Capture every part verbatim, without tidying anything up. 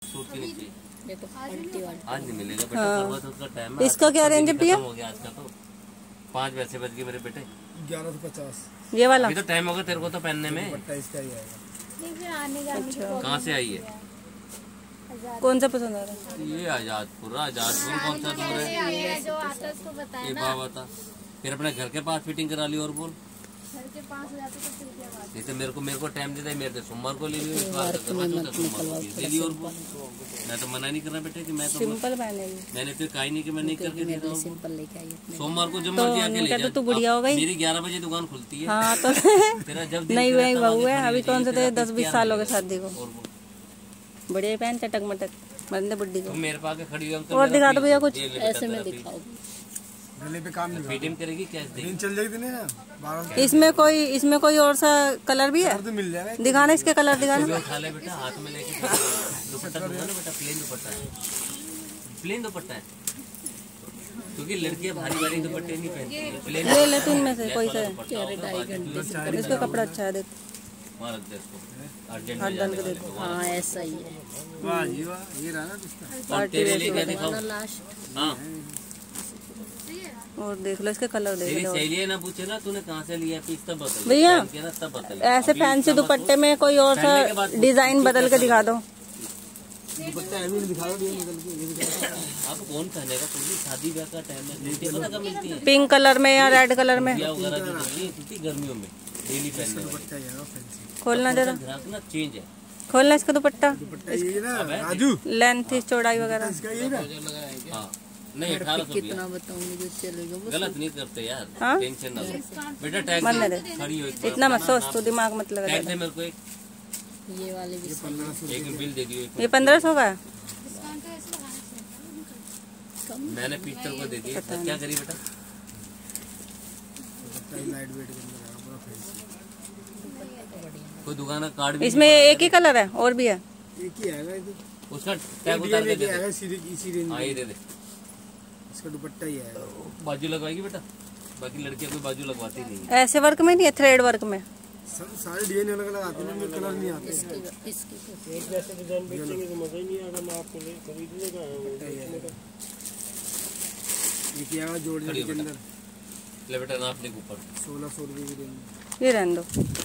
Suit की नीचे ये तो पलटी वाली आज नहीं मिलेगा बेटा। हाँ। तो उसका टाइम है। इसका क्या रेंज है भैया? हो गया आज का तो पाँच पैसे बच गए मेरे बेटे। ग्यारह सौ पचास ये वाला अभी तो टाइम होगा तेरे को तो पहनने में। इसका ही आएगा। अच्छा कहाँ से आई है? कौन सा पसंद आ रहा है? ये आजादपुर। आजादपुर कौन सा दूर है? जो आता उसको बताया ये ना, बाबा था। फिर अपने घर के पास फिटिंग करा ली और बोल। घर के पास हो जाते तो फिर क्या बात। जैसे मेरे को मेरे को टाइम देता है, मेरे से सोमवार को ले लियो, इस बार का करवा चौथ है, सोमवार को ले लियो और बोल। मैं तो मना नहीं कर रहा बेटे कि मैं तो सिंपल पहनेगी। मैंने फिर कहा ही नहीं कि मैं नहीं करके दे रहा हूँ। सिंपल लेके आई अपने। सोमवार को जब तो मर्जी आके ले उनका जा। तो तू बुढ़िया हो गई। मेरी ग्यारह बजे दुकान खुलती है। हाँ तो तेरा जब दिल नहीं करे वही तब बहू आके है। खड़ी अभी हो कौन सा जाइए, तेरे तेरा दस फिर बीस क्या साल हो गए मिलेगा? शादी को। और बोल। बढ़िया पहन चटक मटक बंदे बुड्ढी को। तुम मेरे पास आके खड़ी हो अंकल। और दिखा दो भैया कुछ। ऐसे में दिखाओ। गले पे काम नहीं फिटिंग करेगी कैश देगी। दिन चल जाएगी नहीं ना बारह इसमें कोई इसमें कोई और सा कलर भी है? तो मिल जाएगा। दिखाना इसके कलर दिखाना। सुबह उठा ले बेटा, हाथ में लेके दुपट्टा दूंगा ना बेटा। प्लेन दुपट्टा है, प्लेन दुपट्टा है, क्योंकि लड़कियां भारी भारी दुपट्टे नहीं पहनती। प्लेन ले ले तू इनमें से कोई सा है। इसका कपड़ा अच्छा है देख। वहाँ रख दे इसको, अर्जेंट हाथ में डाल जाने के वाले देखो। को। हाँ ऐसा ही है। वाह जी वाह, ये रहा ना इसका। और तेरे लिए क्या दिखाऊं? लास्ट हाँ और देख लो इसके कलर देख तेरी लो। सहेली है ना, पूछे ना तूने कहाँ से लिया पीस, तब बता भैया, ना तब बता। ऐसे फैंसी दुपट्टे में कोई और सा डिजाइन बदल के दिखा दो। दुपट्टा है भी नहीं दिखा दो, ये निकल के ये दिखा दो। आप कौन पहनेगा? क्योंकि शादी ब्याह का टाइम है, नीचे पता कब मिलती है? पिंक कलर में या रेड कलर में ब्याह वगैरह जो होती है कितनी गर्मियों में डेली पहनने वाली। दुपट्टा ही है फैंसी। खोलना जरा, ग्राहक ना चेंज है। खोलना इसका दुपट्टा। दुपट्टा ये ना राजू, लेंथ चौड़ाई वगैरह। इसका ये ना हाँ नहीं अठारह सौ कितना बताऊंगी जो चलेगा वो। गलत नहीं करते यार। हाँ? टेंशन ना लो बेटा। टैग मरने दे। खड़ी हो एक बार। इतना मत सोच तू, दिमाग मत लगा टैग दे ज्यादा। मेरे को एक ये वाले भी सही है। एक बिल दे दियो एक। ये पंद्रह सौ का है। मैंने पिस्तर को दे दिया, क्या करी बेटा? दुपट्टा लाइट वेट के अंदर है पूरा फैंसी। कोई दुकान का कार्ड भी इसमें एक ही कलर है और भी है? एक ही आएगा ये, उसका टैग उतार के दे दे। आएगा सीधे इसी रेंज हाँ में। ये दे दे। इसका दुपट्टा ही आएगा। बाजू लगवाएगी बेटा, बाकी लड़कियां कोई बाजू लगवाती नहीं है। ऐसे वर्क में नहीं है, थ्रेड वर्क में। सब सारे डिजाइन अलग अलग आते हैं, कलर नहीं आते। इसकी इसकी एक जैसे डिजाइन बेचेंगे तो मजा ही नहीं आएगा ना आपको खरीदने का। एक ही आएगा जोड़ जोड़ के अंदर ले बेटा नाप ले ऊपर। सोलह सौ रुपये की रेंज। ये रहने दो।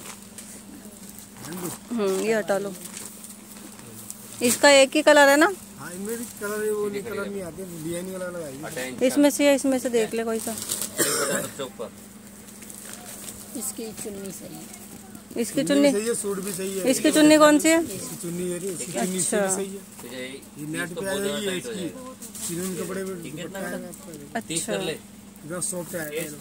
हम्म ये हटा लो। इसका एक ही कलर है ना? हाँ इनमें भी कलर वो नहीं कलर नहीं आते, डिजाइन अलग अलग आएगी। इसमें से इसमें से देख ले कोई सा। ऊपर इसकी चुन्नी सही है। इसकी चुन्नी सही है, सूट भी सही है। इसकी चुन्नी कौन सी है? इसकी चुन्नी है, इसकी चुन्नी इसकी भी सही है। ये नेट पे आ जाएगी है इसकी। चिनून कपड़े में दुपट्टा है। अच्छा एकदम सॉफ्ट है। ये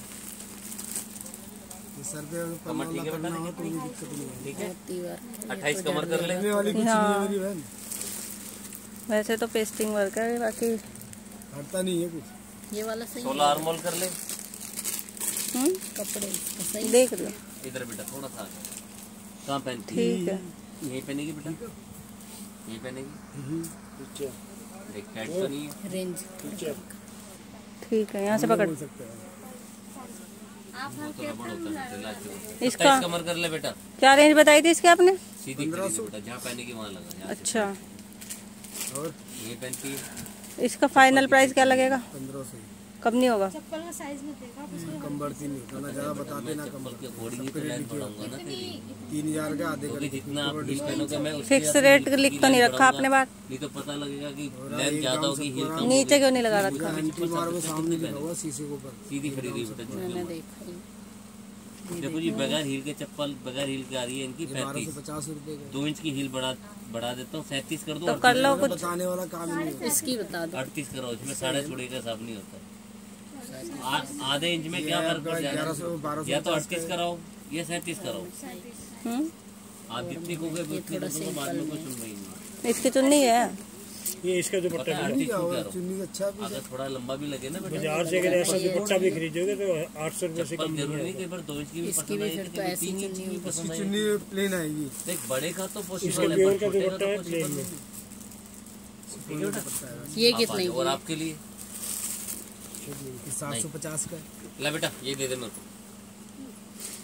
सर पे कमर ठीक है करना बेटा? हो तो कोई दिक्कत नहीं है। ठीक है होती बार अट्ठाईस कमर कर ले। लेने वाली कुछ नहीं है मेरी बहन, वैसे तो पेस्टिंग वर्क है, बाकी हटता नहीं है कुछ। ये वाला सही सोलह आर्मोल कर ले। हम्म कपड़े इसका सही देख लो। इधर बेटा थोड़ा सा कहाँ पहनती? ठीक है। यही पहनेगी बेटा, यही पहनेगी। देख टाइट तो नहीं है। रेंज ठीक है, यहाँ से पकड़। बोल सकते हैं वो तो रबड़ होता है लास्ट में। इसका अट्ठाईस कमर कर ले बेटा। क्या रेंज बताई थी इसकी आपने? सीधी खड़ी है बेटा, जहाँ पहनेगी वहाँ लगा। यहाँ से अच्छा और यही पहनती है। इसका फाइनल प्राइस क्या लगेगा? पंद्रह सौ कब नहीं होगा? चप्पल का साइज में देखा आप उसको। कम बढ़ती नहीं, कहना ज्यादा बताते ना, कम चप्पल के अकॉर्डिंग ही तो लाइन बढ़ाऊंगा ना तेरी। तीन हजार का आधे क्योंकि जितना आप हील पहनोगे मैं उसके फिक्स अपनी रेट हील लिख की तो नहीं लाइन रखा आपने बात? नहीं तो पता लगेगा कि लेंथ ज्यादा होगी हील कम नीचे क्यों नहीं लगा रखा? एंटी मार के सामने लगा हुआ शीशे के ऊपर। सीधी खड़ी रही बेटा। मैंने देखा ही। देखो जी बगैर हील के चप्पल बगैर हील के आ रही है इनकी बारह पैंतीस। सौ पचास रूपए का दो इंच की हील बढ़ा बढ़ा देता हूँ, सैंतीस कर दो। तो कर लो कुछ। बताने वाला काम नहीं है। इसकी बता दो। अड़तीस करो, इसमें साढ़े छोड़े का हिसाब नहीं होता। आ- आधे इंच में क्या फर्क पड़ ग्यारह जाएगा? सौ बारह सौ या तो अड़तीस कराओ या सैंतीस कराओ। हम्म आप जितनी को गए उतनी को तो बाद में कोई सुनवाई नहीं। इसकी चुन्नी है। ये इसका दुपट्टा पता है है। अड़तीस को कह रहा हूँ। चुन्नी अच्छा भी अगर थोड़ा लंबा भी लगे ना बेटा, बाजार से अगर ऐसा दुपट्टा भी खरीदोगे तो आठ सौ रुपये से चप्पल कम जरूरी नहीं नहीं कई बार दो इंच की भी इसकी पसंद भी आई फिर थी, तो कभी ऐसी तीन इंच की भी चुन्नी पसंद आई। चुन्नी प्लेन आएगी। देख बड़े का तो इसका पॉसिबल है प्योर पर का छोटे का दुपट्टा तो है पॉसिबल प्लेन में। नहीं। ठीक है बेटा, ये आप आ कितने जाओ। और की? आपके लिए सात सौ पचास का। ला बेटा ये दे दे मेरे को।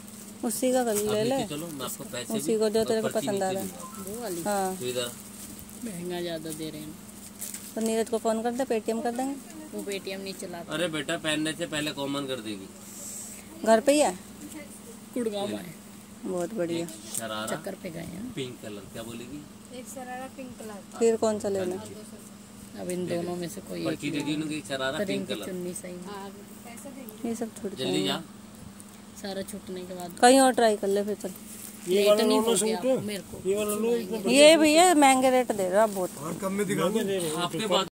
उसी का कर आप ले ले। नीचे चलो मैं आपको पैसे उसी भी को जो और तेरे को पर्ची पसंद आ नीचे रहा है। दूंगा। वो वाली हाँ तो इधर महंगा ज़्यादा दे रहे हैं। तो नीरज को फोन कर दे, पेटीएम कर देंगे। वो पेटीएम नहीं चलाता। अरे बेटा पहनने से पहले कॉमन कर देगी। घर पे ही है, गुड़गांव में है। बहुत बढ़िया। शरारा चक्कर पे गए हैं। पिंक कलर, क्या बोलेगी? एक शरारा पिंक कलर। फिर कौन सा लेना? अब इन दोनों में से कोई एक पर्ची दे दी उन्होंने, शरारा करेंगे पिंक कलर। चुन्नी सही। पैसा देंगे। ये सब छूट जल्दी जाएंगे। जा। सारा छूटने के बाद कहीं और ट्राई कर ले फिर चल। ये वाला नहीं लो हो ना गया सूट, मेरे को। ये वाला लो, इसमें ये भैया महंगे रेट दे रहा बहुत। और कम में दिखा दो। आपके बाद